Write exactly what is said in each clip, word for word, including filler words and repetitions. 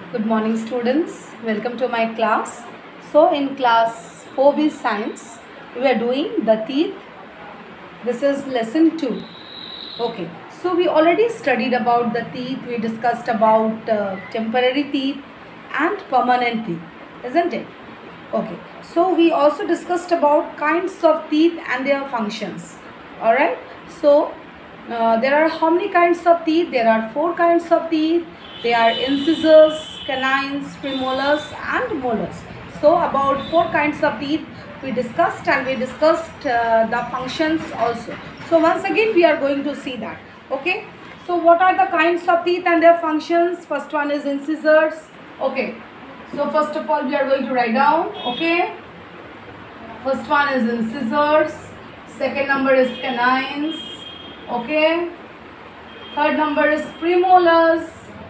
Good morning students, welcome to my class. So in class four B science, we are doing the teeth. This is lesson two. Okay, so we already studied about the teeth, we discussed about uh, temporary teeth and permanent teeth, isn't it? Okay, so we also discussed about kinds of teeth and their functions. Alright, so uh, there are how many kinds of teeth? There are four kinds of teeth. They are incisors, canines, premolars and molars. So about four kinds of teeth we discussed, and we discussed uh, the functions also. So once again we are going to see that. Okay, so what are the kinds of teeth and their functions? First one is incisors. Okay, so first of all we are going to write down. Okay, first one is incisors, second number is canines. Okay, third number is premolars,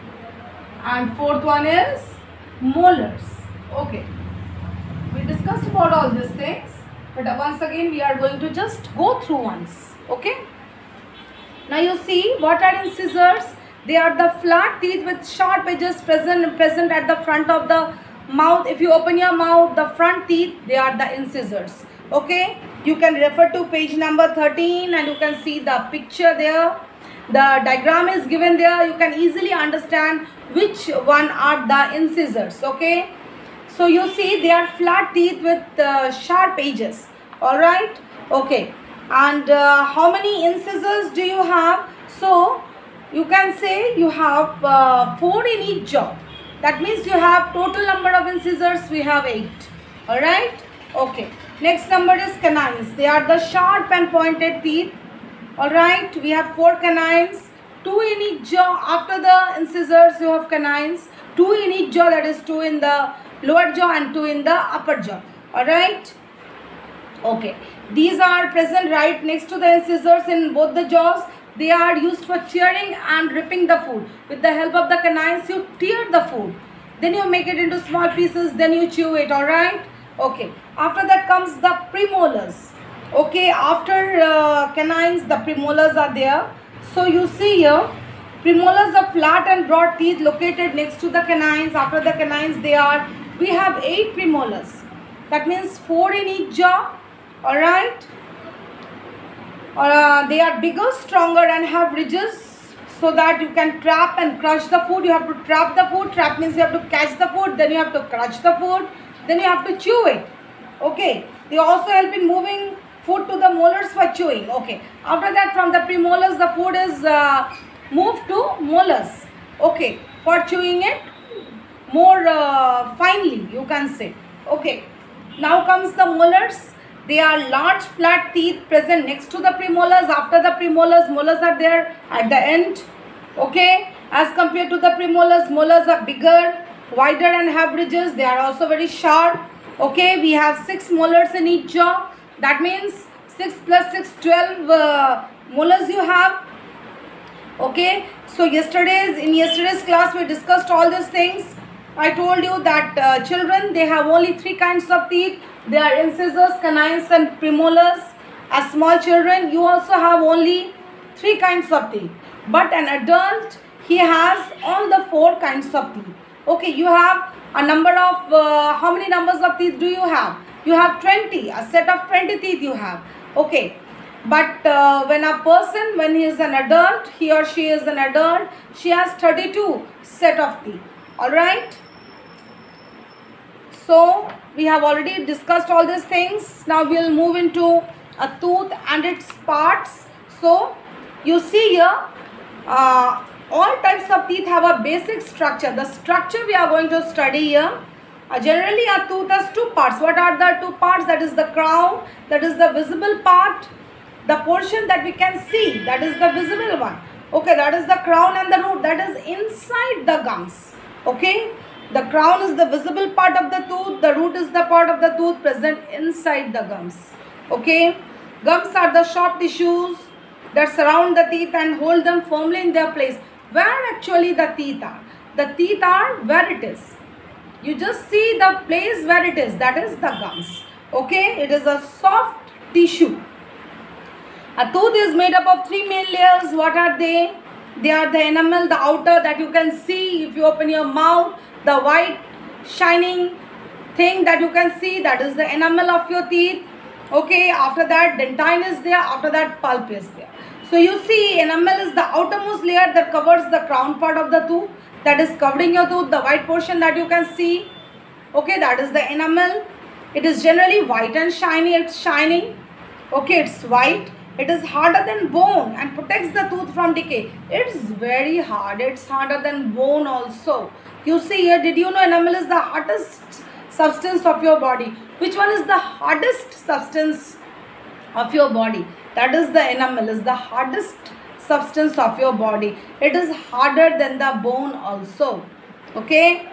and fourth one is molars. Okay, we discussed about all these things, but once again we are going to just go through once. Okay, now you see what are incisors. They are the flat teeth with sharp edges present present at the front of the mouth. If you open your mouth, the front teeth, they are the incisors. Okay, you can refer to page number thirteen and you can see the picture there. The diagram is given there. You can easily understand which one are the incisors. Okay, so you see they are flat teeth with uh, sharp edges. All right. Okay, and uh, how many incisors do you have? So you can say you have uh, four in each jaw. That means you have total number of incisors. We have eight. All right. Okay. Next number is canines. They are the sharp and pointed teeth. Alright, we have four canines, two in each jaw. After the incisors, you have canines, two in each jaw, that is two in the lower jaw and two in the upper jaw. Alright, okay. These are present right next to the incisors in both the jaws. They are used for tearing and ripping the food. With the help of the canines, you tear the food. Then you make it into small pieces, then you chew it. Alright, okay. After that comes the premolars. Okay, after uh, canines, the premolars are there. So you see here, premolars are flat and broad teeth located next to the canines. After the canines, they are, we have eight premolars. That means four in each jaw. Alright. Uh, they are bigger, stronger and have ridges so that you can trap and crush the food. You have to trap the food. Trap means you have to catch the food. Then you have to crush the food. Then you have to chew it. Okay. They also help in moving food to the molars for chewing. Okay, after that from the premolars the food is uh, moved to molars. Okay, for chewing it more uh, finely, you can say. Okay, now comes the molars. They are large flat teeth present next to the premolars. After the premolars, molars are there at the end. Okay, as compared to the premolars, molars are bigger, wider and have ridges. They are also very sharp. Okay, we have six molars in each jaw. That means six plus six, twelve uh, molars you have. Okay, so yesterday's in yesterday's class we discussed all these things. I told you that uh, children, they have only three kinds of teeth. They are incisors, canines and premolars. As small children, you also have only three kinds of teeth. But an adult, he has all the four kinds of teeth. Okay, you have a number of, uh, how many numbers of teeth do you have? You have twenty, a set of twenty teeth you have. Okay, but uh, when a person, when he is an adult, he or she is an adult, she has thirty-two set of teeth. Alright. So, we have already discussed all these things. Now, we will move into a tooth and its parts. So, you see here, uh, all types of teeth have a basic structure. The structure we are going to study here. Uh, generally, a tooth has two parts. What are the two parts? That is the crown, that is the visible part. The portion that we can see, that is the visible one. Okay, that is the crown, and the root, that is inside the gums. Okay, the crown is the visible part of the tooth. The root is the part of the tooth present inside the gums. Okay, gums are the sharp tissues that surround the teeth and hold them firmly in their place. Where actually the teeth are? The teeth are where it is. You just see the place where it is, that is the gums. Okay, it is a soft tissue. A tooth is made up of three main layers. What are they? They are the enamel, the outer that you can see if you open your mouth. the white shining thing that you can see, that is the enamel of your teeth. Okay, after that dentine is there, after that pulp is there. So you see, enamel is the outermost layer that covers the crown part of the tooth, that is covering your tooth, the white portion that you can see. Okay, that is the enamel. It is generally white and shiny, it's shining. Okay, it's white. It is harder than bone and protects the tooth from decay. It's very hard. It's harder than bone also. You see here, did you know enamel is the hardest substance of your body? Which one is the hardest substance of your body? That is the enamel, is the hardest substance of your body. It is harder than the bone also. Okay.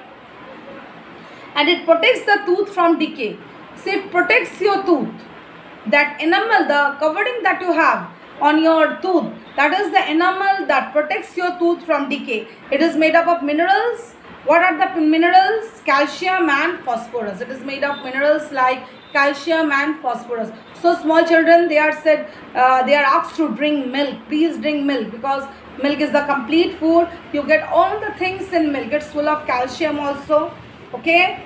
And it protects the tooth from decay. See, it protects your tooth. That enamel, the covering that you have on your tooth, that is the enamel that protects your tooth from decay. It is made up of minerals. What are the minerals? Calcium and phosphorus. It is made of minerals like calcium and phosphorus. So small children, they are said, uh, they are asked to drink milk. Please drink milk, because milk is the complete food. You get all the things in milk. It's full of calcium also. Okay.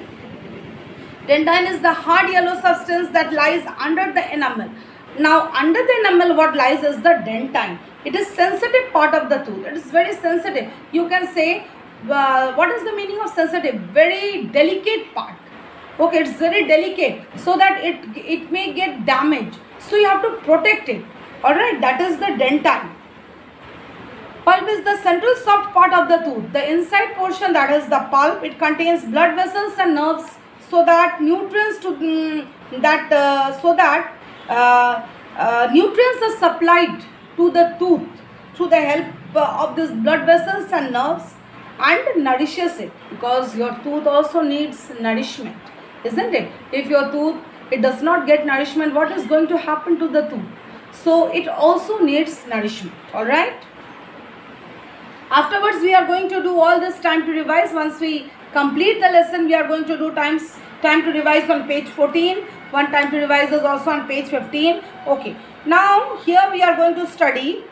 Dentine is the hard yellow substance that lies under the enamel. Now under the enamel what lies is the dentine. It is sensitive part of the tooth. It is very sensitive. You can say, uh, what is the meaning of sensitive? Very delicate part. Okay, it's very delicate, so that it, it may get damaged. So you have to protect it. Alright, that is the dentine. Pulp is the central soft part of the tooth. The inside portion, that is the pulp, it contains blood vessels and nerves, so that nutrients to um, that uh, so that uh, uh, nutrients are supplied to the tooth through the help uh, of these blood vessels and nerves, and nourishes it, because your tooth also needs nourishment, isn't it? If your tooth, it does not get nourishment, what is going to happen to the tooth? So it also needs nourishment. All right. Afterwards, we are going to do all this time to revise. Once we complete the lesson, we are going to do times time to revise on page fourteen. One time to revise is also on page fifteen. Okay. Now here we are going to study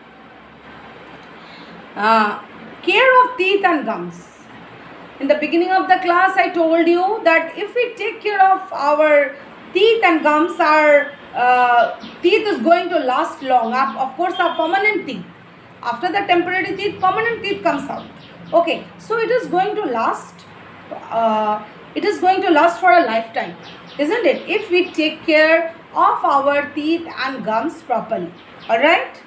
uh, care of teeth and gums. In the beginning of the class, I told you that if we take care of our teeth and gums, our uh, teeth is going to last long. Of course, our permanent teeth. After the temporary teeth, permanent teeth comes out. Okay, so it is going to last. Uh, it is going to last for a lifetime, isn't it? If we take care of our teeth and gums properly. All right.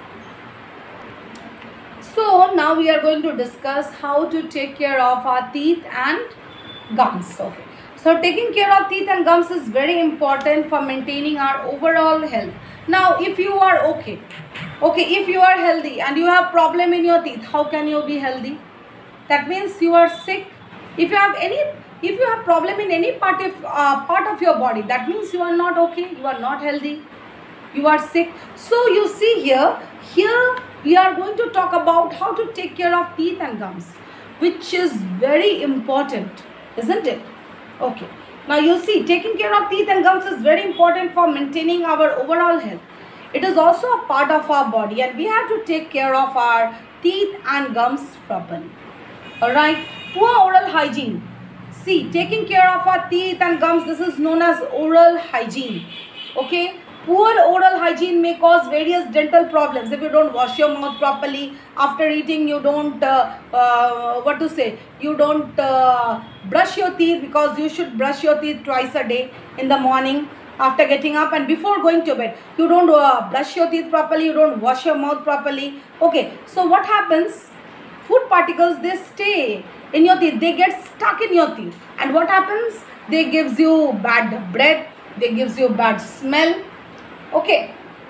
So now we are going to discuss how to take care of our teeth and gums. Okay. So taking care of teeth and gums is very important for maintaining our overall health. Now if you are okay, okay, if you are healthy and you have problem in your teeth, how can you be healthy? That means you are sick. If you have any, if you have problem in any part of uh, part of your body, that means you are not okay. You are not healthy. You are sick. So you see here, here we are going to talk about how to take care of teeth and gums, which is very important, isn't it? Okay. Now you see, taking care of teeth and gums is very important for maintaining our overall health. It is also a part of our body, and we have to take care of our teeth and gums properly. Alright. Poor oral hygiene. See, taking care of our teeth and gums, this is known as oral hygiene. Okay. Poor oral hygiene may cause various dental problems. If you don't wash your mouth properly, after eating you don't, uh, uh, what to say, you don't uh, brush your teeth, because you should brush your teeth twice a day, in the morning, after getting up and before going to bed. You don't uh, brush your teeth properly, you don't wash your mouth properly. Okay, so what happens? Food particles, they stay in your teeth, they get stuck in your teeth. And what happens? They gives you bad breath, they gives you bad smell. Okay,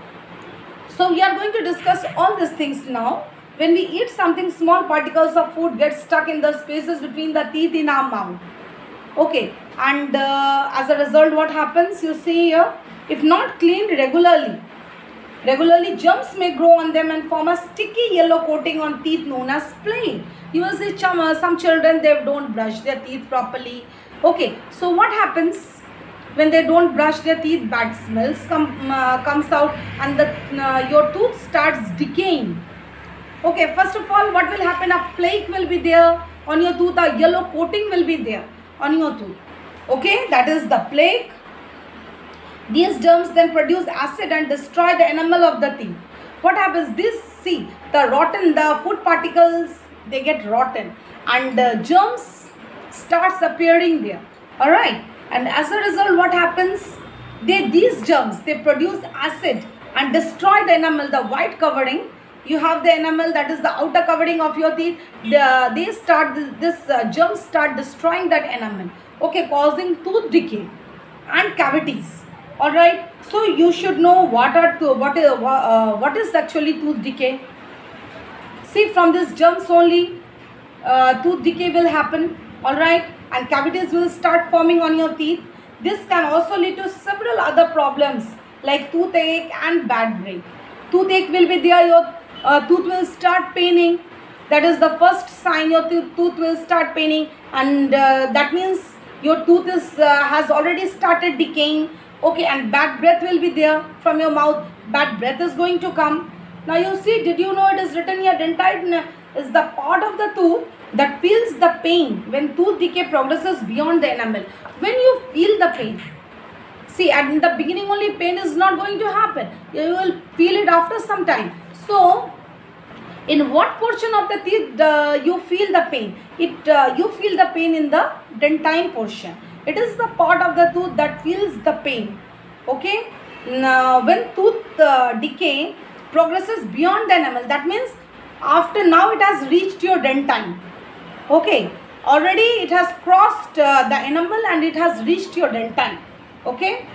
so we are going to discuss all these things now. When we eat something, small particles of food get stuck in the spaces between the teeth in our mouth. Okay, and uh, as a result, what happens? You see here, if not cleaned regularly, regularly germs may grow on them and form a sticky yellow coating on teeth known as plaque. You will see some children, they don't brush their teeth properly. Okay, so what happens? When they don't brush their teeth, bad smells come, uh, comes out, and the, uh, your tooth starts decaying. Okay, first of all, what will happen? A plaque will be there. on your tooth, a yellow coating will be there on your tooth. Okay, that is the plaque. These germs then produce acid and destroy the enamel of the teeth. What happens? This, see, the rotten, the food particles, they get rotten and the germs starts appearing there. Alright, and as a result, what happens? They, these germs, they produce acid and destroy the enamel, the white covering. You have the enamel, that is the outer covering of your teeth. The, they start, this uh, germs start destroying that enamel. Okay, causing tooth decay and cavities. Alright, so you should know what are to, what is uh, what is actually tooth decay. See, from this germs only uh, tooth decay will happen. Alright, and cavities will start forming on your teeth. This can also lead to several other problems like toothache and bad breath. Toothache will be there, your uh, tooth will start paining. That is the first sign, your tooth, tooth will start paining, and uh, that means your tooth is uh, has already started decaying. Okay, and bad breath will be there from your mouth. Bad breath is going to come. Now you see, did you know it is written here, dentine is the part of the tooth that feels the pain when tooth decay progresses beyond the enamel. When you feel the pain, see, at the beginning only pain is not going to happen. You will feel it after some time. So, in what portion of the teeth uh, you feel the pain? It uh, you feel the pain in the dentine portion. It is the part of the tooth that feels the pain. Okay. Now, when tooth uh, decay progresses beyond the enamel, that means after now it has reached your dentine. Okay. Already it has crossed uh, the enamel and it has reached your dentine. Okay.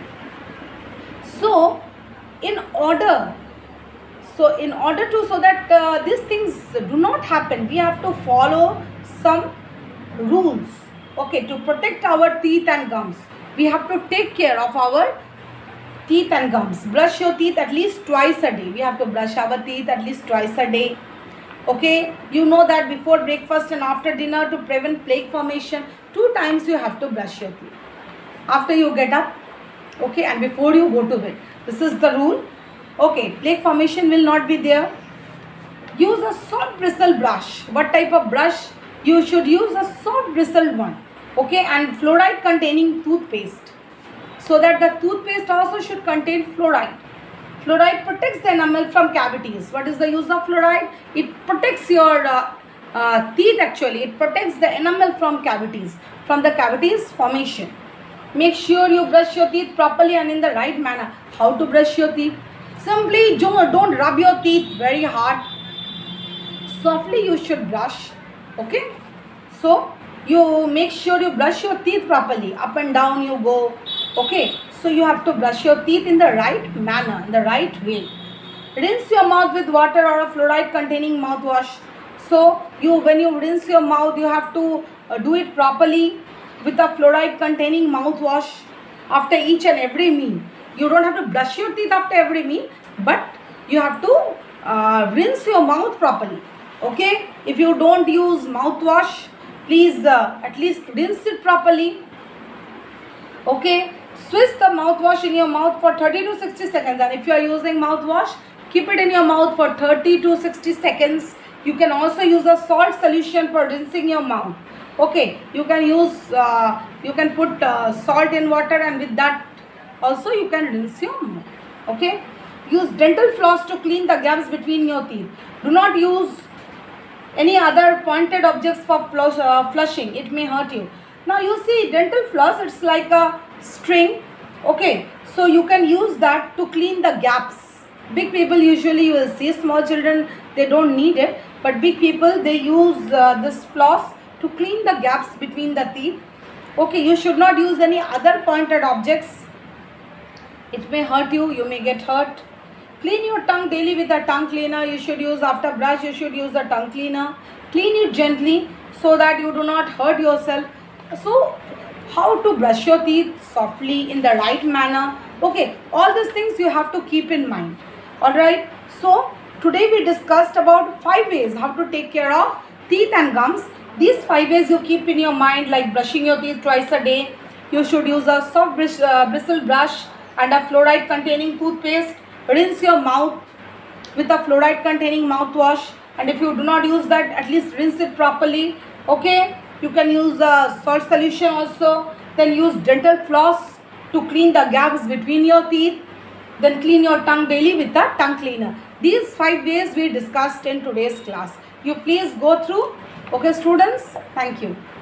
So, in order, so in order to, so that uh, these things do not happen, we have to follow some rules. Okay, to protect our teeth and gums, we have to take care of our teeth and gums. Brush your teeth at least twice a day. We have to brush our teeth at least twice a day. Okay, you know that before breakfast and after dinner, to prevent plaque formation, two times you have to brush your teeth. After you get up, okay, and before you go to bed. This is the rule. Okay, plaque formation will not be there. Use a soft bristle brush. What type of brush? You should use a soft bristled one. Okay, and fluoride containing toothpaste. So that the toothpaste also should contain fluoride. Fluoride protects the enamel from cavities. What is the use of fluoride? It protects your uh, uh, teeth actually. It protects the enamel from cavities, from the cavities formation. Make sure you brush your teeth properly and in the right manner. How to brush your teeth? Simply don't, don't rub your teeth very hard. Softly you should brush. Okay, so you make sure you brush your teeth properly. Up and down you go. Okay, so you have to brush your teeth in the right manner, in the right way. Rinse your mouth with water or a fluoride containing mouthwash. So you, when you rinse your mouth, you have to uh, do it properly with a fluoride containing mouthwash after each and every meal. You don't have to brush your teeth after every meal, but you have to uh, rinse your mouth properly. Okay, if you don't use mouthwash, please uh, at least rinse it properly. Okay, switch the mouthwash in your mouth for thirty to sixty seconds, and if you are using mouthwash, keep it in your mouth for thirty to sixty seconds. You can also use a salt solution for rinsing your mouth. Okay, you can use, uh, you can put uh, salt in water, and with that also you can rinse your mouth. Okay, use dental floss to clean the gaps between your teeth. Do not use any other pointed objects for flush, uh, flushing. It may hurt you. Now you see, dental floss, it's like a string. Okay, so you can use that to clean the gaps. Big people usually, you will see, small children, they don't need it, but big people, they use uh, this floss to clean the gaps between the teeth. Okay, you should not use any other pointed objects. It may hurt you, you may get hurt. Clean your tongue daily with a tongue cleaner. You should use, after brush, you should use a tongue cleaner. Clean it gently so that you do not hurt yourself. So, how to brush your teeth softly in the right manner. Okay, all these things you have to keep in mind. Alright, so today we discussed about five ways how to take care of teeth and gums. These five ways you keep in your mind, like brushing your teeth twice a day. You should use a soft bris uh, bristle brush and a fluoride containing toothpaste. Rinse your mouth with a fluoride containing mouthwash, and if you do not use that, at least rinse it properly. Okay, you can use the salt solution also. Then use dental floss to clean the gaps between your teeth. Then clean your tongue daily with the tongue cleaner. These five ways we discussed in today's class. You please go through. Okay students, thank you.